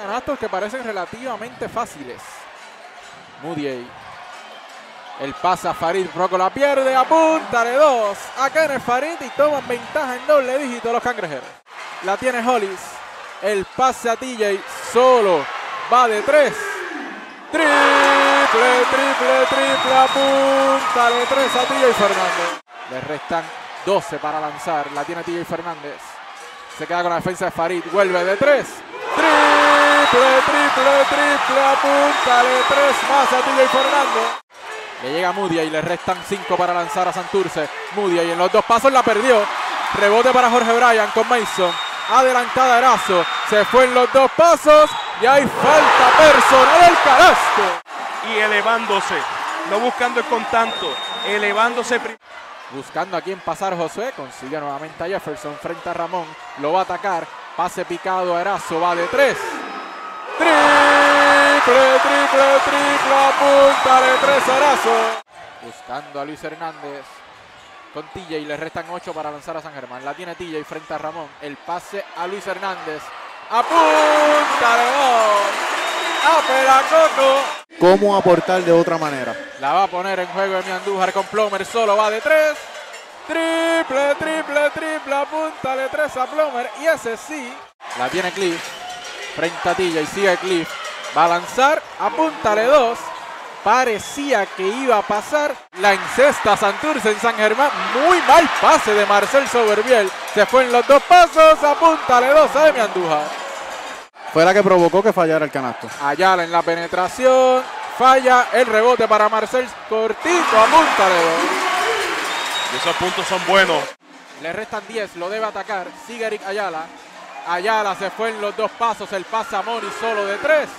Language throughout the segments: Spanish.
canastos que parecen relativamente fáciles. Moody. El pase a Farid, Rocco la pierde, apúntale 2 a Kenneth Farid y toman ventaja en doble dígito los cangrejeros. La tiene Hollis, el pase a TJ, solo, va de 3. Triple, apúntale 3 a TJ Fernández. Le restan 12 para lanzar, la tiene TJ Fernández. Se queda con la defensa de Farid, vuelve de 3. Triple, apúntale 3 más a TJ Fernández. Le llega Moody y le restan 5 para lanzar a Santurce. Moody en los 2 pasos la perdió. Rebote para Jorge Bryan con Mason. Adelantada Erazo. Se fue en los 2 pasos. Y hay falta personal al canasto. Y elevándose. No buscando el contacto. Elevándose. Buscando a quién pasar Josué. Consigue nuevamente a Jefferson frente a Ramón. Lo va a atacar. Pase picado a Erazo. Va de 3. Triple, apúntale 3 Erazo. Buscando a Luis Hernández con TJ, le restan 8 para lanzar a San Germán. La tiene TJ frente a Ramón. El pase a Luis Hernández. Apúntale 2. Apela Coco. ¿Cómo aportar de otra manera? La va a poner en juego Emi Andújar con Plomer. Solo va de 3. Triple, apúntale 3 a Plomer. Y ese sí. La tiene Cliff frente a TJ. Sigue Cliff. Va a lanzar, apúntale 2. Parecía que iba a pasar. La incesta Santurce en San Germán. Muy mal pase de Marcel Soberbiel. Se fue en los 2 pasos. Apúntale 2 a Emi Andújar. Fue la que provocó que fallara el canasto. Ayala en la penetración. Falla el rebote para Marcel. Cortito, apúntale 2. Y esos puntos son buenos. Le restan 10. Lo debe atacar. Sigue Eric Ayala. Ayala se fue en los 2 pasos. El pase a Moni solo de 3.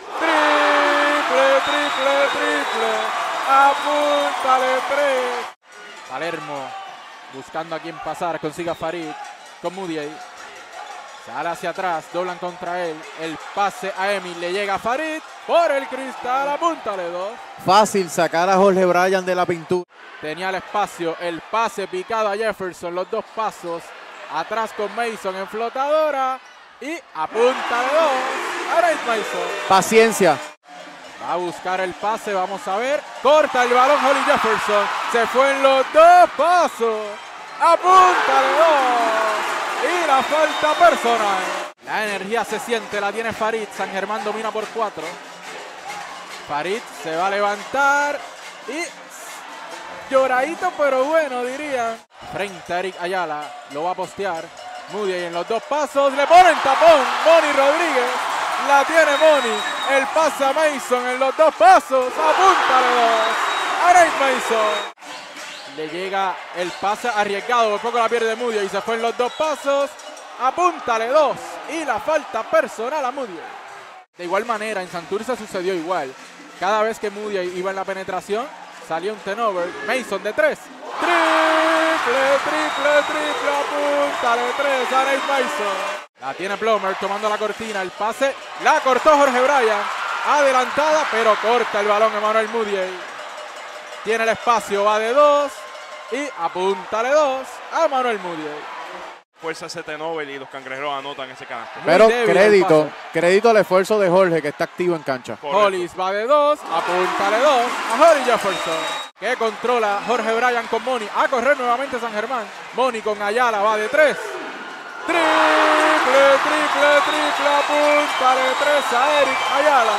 Triple, apúntale 3. Palermo buscando a quién pasar, consigue a Farid con Moody. Sale hacia atrás, doblan contra él. El pase a Emi, le llega a Farid por el cristal, apúntale 2. Fácil sacar a Jorge Bryan de la pintura. Tenía el espacio, el pase picado a Jefferson, los 2 pasos. Atrás con Mason en flotadora. Y apúntale 2. Ahora es Mason. Paciencia. Va a buscar el pase, vamos a ver. Corta el balón Holly Jefferson. Se fue en los 2 pasos. Apúntale 2. Y la falta personal. La energía se siente, la tiene Farid. San Germán domina por 4. Farid se va a levantar. Y lloradito, pero bueno, diría. Frente a Eric Ayala. Lo va a postear. Moody en los 2 pasos. Le ponen tapón. Moni Rodríguez. La tiene Moni. El pase a Mason en los 2 pasos. Apúntale 2. Ahora es Mason. Le llega el pase arriesgado. Por poco la pierde Moody y se fue en los 2 pasos. Apúntale 2. Y la falta personal a Moody. De igual manera, en Santurce sucedió igual. Cada vez que Moody iba en la penetración, salía un turnover. Mason de 3. Triple, apúntale 3. Ahora es Mason. La tiene Plomer tomando la cortina, el pase, la cortó Jorge Bryan, adelantada, pero corta el balón Emmanuel Moody. Tiene el espacio, va de 2 y apúntale 2 a Emmanuel Moody. Fuerza ese Nobel y los cangrejeros anotan ese canasto. Pero crédito al esfuerzo de Jorge, que está activo en cancha. Hollis va de 2, apúntale 2 a Holly Jefferson, que controla Jorge Bryan con Moni. A correr nuevamente San Germán. Moni con Ayala va de 3. Triple, apúntale 3 a Eric Ayala.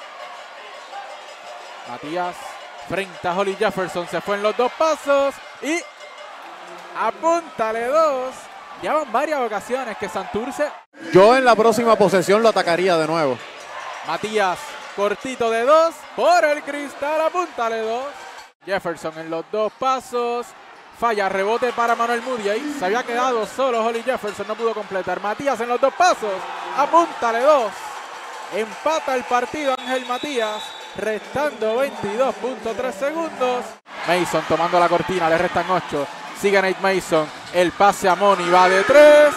Matías frente a Holly Jefferson, se fue en los 2 pasos y apúntale 2. Ya van varias ocasiones que Santurce. Yo en la próxima posesión lo atacaría de nuevo. Matías, cortito de 2, por el cristal, apúntale 2. Jefferson en los 2 pasos. Falla, rebote para Manuel Moody. Ahí se había quedado solo Holly Jefferson, no pudo completar. Matías en los 2 pasos. Apúntale 2. Empata el partido Ángel Matías, restando 22.3 segundos. Mason tomando la cortina, le restan 8. Sigue Nate Mason. El pase a Moni va de 3.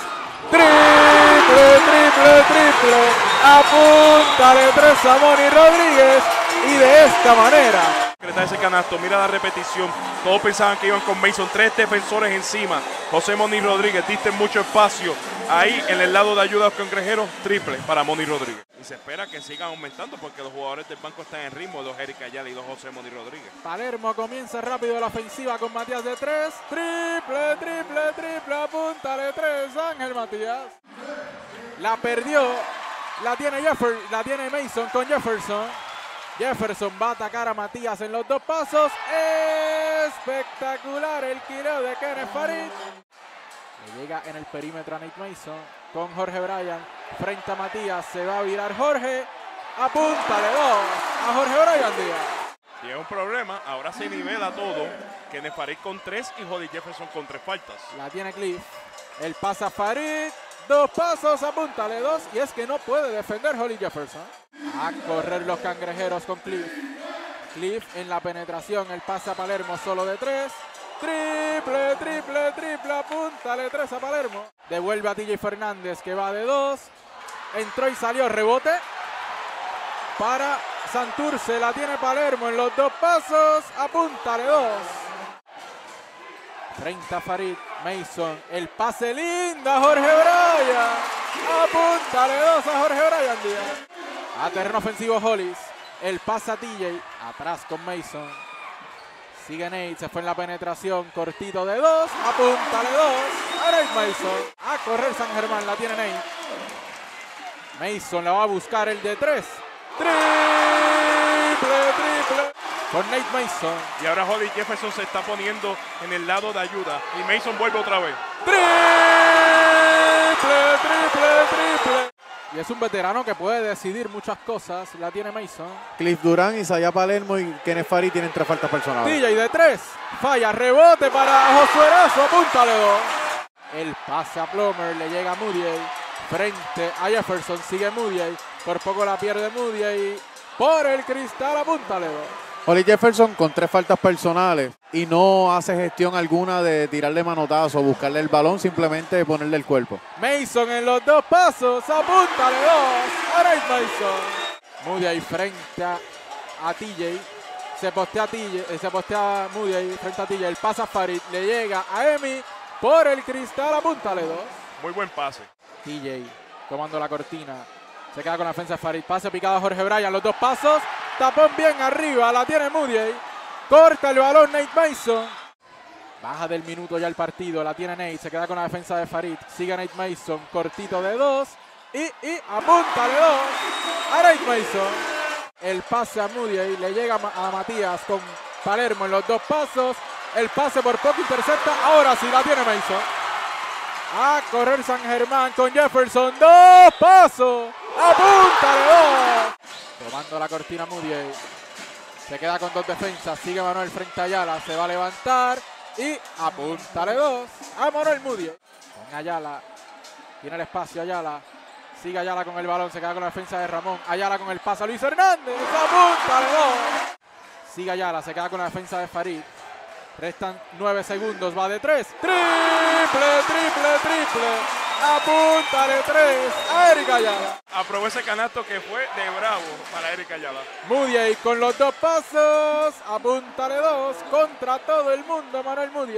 Triple. Apúntale 3 a Moni Rodríguez. Y de esta manera. Ese canasto, mira la repetición. Todos pensaban que iban con Mason, 3 defensores encima. José Moni Rodríguez, diste mucho espacio ahí en el lado de ayuda a los cangrejeros. Triple para Moni Rodríguez. y se espera que sigan aumentando porque los jugadores del banco están en ritmo, los Eric Ayala y los José Moni Rodríguez. Palermo comienza rápido la ofensiva con Matías de 3. Triple, triple, triple, apúntale 3, Ángel Matías. La perdió, la tiene Mason con Jefferson. Jefferson va a atacar a Matías en los 2 pasos. Espectacular el quireo de Kenneth Farid. Le llega en el perímetro a Nate Mason con Jorge Bryan frente a Matías. Se va a virar Jorge. Apúntale 2 a Jorge Bryan Díaz. Y es un problema, ahora se nivela todo. Kenneth Farid con 3 y Holly Jefferson con 3 faltas. La tiene Cliff. El pasa a Farid. 2 pasos, apúntale 2. Y es que no puede defender Holly Jefferson. A correr los cangrejeros con Cliff. Cliff en la penetración. El pasa a Palermo solo de 3. Triple, triple, triple, apúntale 3 a Palermo. Devuelve a TJ Fernández que va de 2. Entró y salió, rebote. Para Santurce, la tiene Palermo en los 2 pasos. Apúntale 2. 30 Farid, Mason, el pase lindo a Jorge Bryan. Apúntale 2 a Jorge Bryan Díaz. A terreno ofensivo Hollis. El pase a TJ, atrás con Mason. Sigue Nate, se fue en la penetración, cortito de 2, apúntale 2 a Nate Mason. A correr San Germán, la tiene Nate. Mason la va a buscar el de 3. Triple, triple. Con Nate Mason. Y ahora Holly Jefferson se está poniendo en el lado de ayuda. Y Mason vuelve otra vez. Triple, triple, triple. Y es un veterano que puede decidir muchas cosas. La tiene Mason. Cliff Durán, Isaiah Palermo y Kenneth Farid tienen 3 faltas personales. DJ de 3. Falla, rebote para Josué Erazo. Apúntale 2. El pase a Plummer. Le llega a Moody. Frente a Jefferson. Sigue Moody. Por poco la pierde Moody. Por el cristal. Apúntale 2. Holly Jefferson con 3 faltas personales y no hace gestión alguna de tirarle manotazo o buscarle el balón, simplemente ponerle el cuerpo. Mason en los 2 pasos, apúntale 2 a Nate Mason. Moody ahí frente a TJ, se postea Moody ahí frente a TJ, el pasa a Farid, le llega a Emi por el cristal, apúntale 2. Muy buen pase. TJ tomando la cortina. Se queda con la defensa de Farid. Pase picado a Jorge Bryan. Los 2 pasos. Tapón bien arriba. La tiene Moody. Corta el balón Nate Mason. Baja del minuto ya el partido. La tiene Nate. Se queda con la defensa de Farid. Sigue Nate Mason. Cortito de 2. Y apúntale 2 a Nate Mason. El pase a Moody. Le llega a Matías con Palermo en los 2 pasos. El pase por poco intercepta. Ahora sí la tiene Mason. A correr San Germán con Jefferson. 2 pasos. Apúntale 2. Tomando la cortina Moody. Se queda con 2 defensas. Sigue Manuel frente a Ayala. Se va a levantar. Y apúntale 2 a Manuel Moody. Con Ayala. Tiene el espacio Ayala. Sigue Ayala con el balón. Se queda con la defensa de Ramón. Ayala con el pase a Luis Hernández. Apúntale 2. Sigue Ayala. Se queda con la defensa de Farid. Restan 9 segundos, va de 3. Triple, triple, triple. Apúntale 3 a Eric Ayala. Aprobó ese canasto que fue de bravo para Eric Ayala. Moody con los 2 pasos. Apúntale 2 contra todo el mundo, Manuel Moody.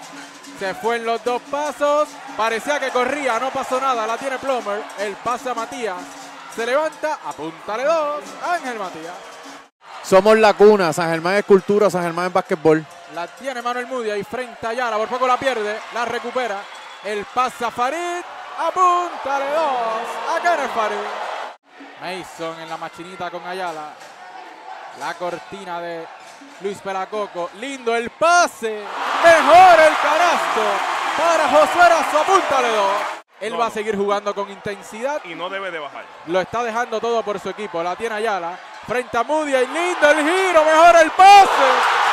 Se fue en los 2 pasos. Parecía que corría, no pasó nada. La tiene Plummer. El pase a Matías. Se levanta, apúntale 2. Ángel Matías. Somos la cuna. San Germán es cultura, San Germán es básquetbol. La tiene Manuel Moody ahí frente a Ayala. Por poco la pierde. La recupera. El pase a Farid. Apúntale 2 a Kenneth Farid. Mason en la machinita con Ayala. La cortina de Luis Pelacoco. Lindo el pase. Mejor el canasto para Josué Erazo. Apúntale 2. Él va a seguir jugando con intensidad. Y no debe de bajar. Lo está dejando todo por su equipo. La tiene Ayala. Frente a Moody. Lindo el giro. Mejor el pase.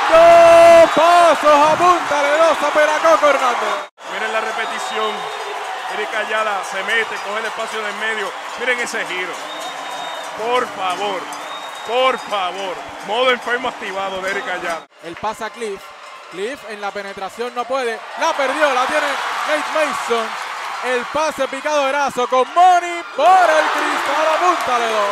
2 pasos. Apúntale 2 a Pelacoco Hernández. Miren la repetición. Eric Ayala se mete, coge el espacio del medio. Miren ese giro. Por favor. Por favor. Modo enfermo activado de Eric Ayala. El pase a Cliff. Cliff en la penetración no puede. La perdió. La tiene Nate Mason. El pase picado de Erazo con Moni por el cristal. Apúntale 2.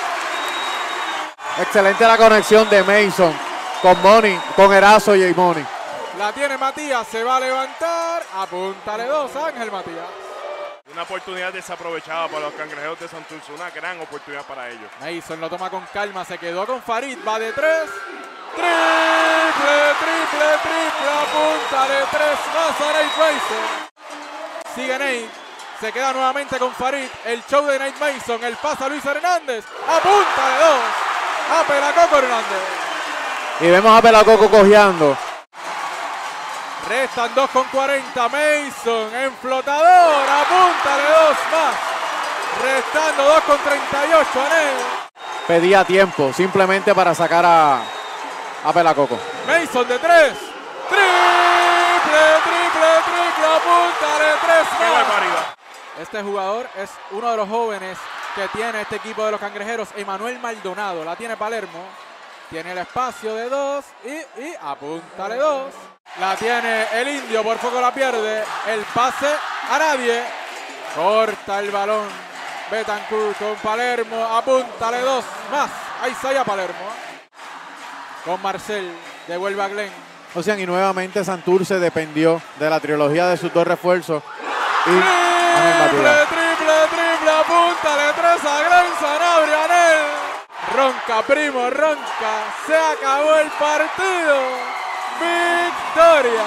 Excelente la conexión de Mason con Moni, con Erazo y Moni. La tiene Matías, se va a levantar. Apúntale 2, Ángel Matías. Una oportunidad desaprovechada para los Cangrejeros de Santurce, una gran oportunidad para ellos. Mason lo toma con calma, se quedó con Farid, va de 3. Triple, triple, triple, apunta de 3 más a Nate Mason. Sigue Nate, se queda nuevamente con Farid, el show de Nate Mason, el pase a Luis Hernández, apunta de 2 a Pelacoco Hernández. Y vemos a Pelacoco cojeando. Restan 2:40, Mason en flotador, apúntale 2 más. Restando 2:38 a Nate. Pedía tiempo simplemente para sacar a Pelacoco. Mason de 3. Triple, triple, triple, apúntale 3 ¡Qué más. barbaridad! Este jugador es uno de los jóvenes que tiene este equipo de los Cangrejeros, Emanuel Maldonado. La tiene Palermo. Tiene el espacio de 2 y apúntale 2. La tiene el indio, por poco la pierde. El pase a nadie. Corta el balón. Betancourt con Palermo. Apúntale 2 más. Ahí está ya Palermo. Con Marcel. Devuelve a Glenn. Ocean, y nuevamente Santurce dependió de la trilogía de sus 2 refuerzos. Y Triple, triple, triple. Apúntale 3 a Glenn Sanabria. Anel. Ronca, primo, ronca. Se acabó el partido. Victoria.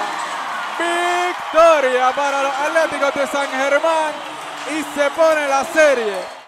Victoria para los Atléticos de San Germán. Y se pone la serie